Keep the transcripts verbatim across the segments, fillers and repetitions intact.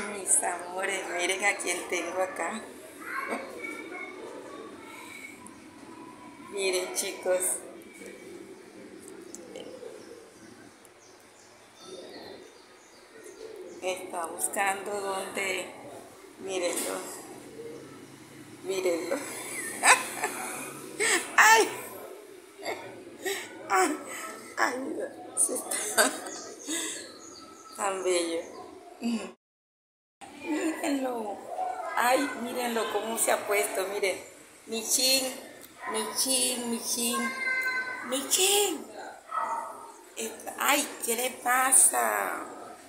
Mis amores, miren a quién tengo acá. Miren, chicos. Está buscando dónde. Mírenlo. Mírenlo. ¡Ay! ¡Ay! ¡Ay! Se está tan bello. Mírenlo. Ay, mírenlo cómo se ha puesto. Miren. Michin, Michin, Michin, Michin. Ay, ¿qué le pasa?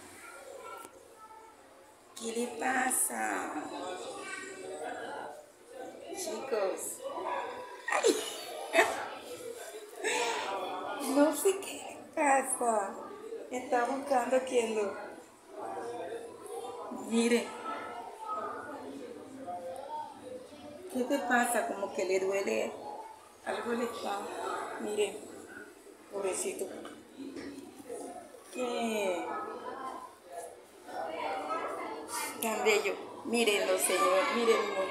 ¿Qué le pasa? Chicos. Ay. No sé qué le pasa. Está buscando quien lo... Mire. ¿Qué te pasa? Como que le duele. Algo le está... Mire. Pobrecito. ¿Qué? Tan bello. Mírenlo, señor. Mírenlo.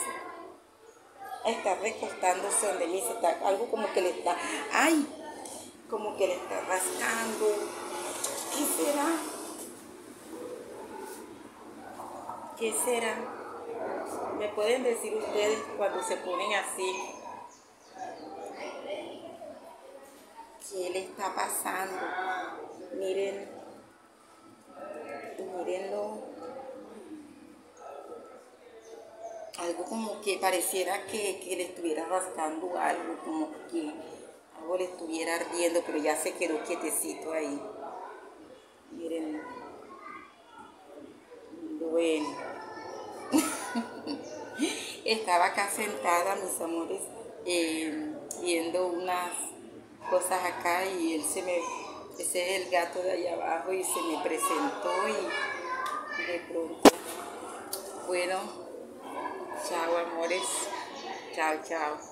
Está recostándose donde mí. Está, algo como que le está... ¡Ay! Como que le está rascando. ¿Qué será? ¿Qué será? ¿Me pueden decir ustedes cuando se ponen así? ¿Qué le está pasando? Miren. Mírenlo. Algo como que pareciera que, que le estuviera rascando algo, como que algo le estuviera ardiendo, pero ya se quedó quietecito ahí. Miren. Bueno. Estaba acá sentada, mis amores, eh, viendo unas cosas acá y él se me... Ese es el gato de allá abajo y se me presentó y de pronto... Bueno, chao amores, chao, chao.